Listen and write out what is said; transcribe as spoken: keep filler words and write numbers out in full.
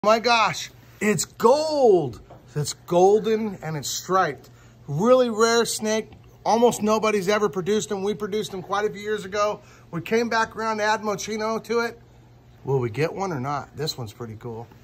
My gosh, it's gold. It's golden and it's striped. Really rare snake. Almost nobody's ever produced them. We produced them quite a few years ago. We came back around to add Moschino to it. Will we get one or not? This one's pretty cool.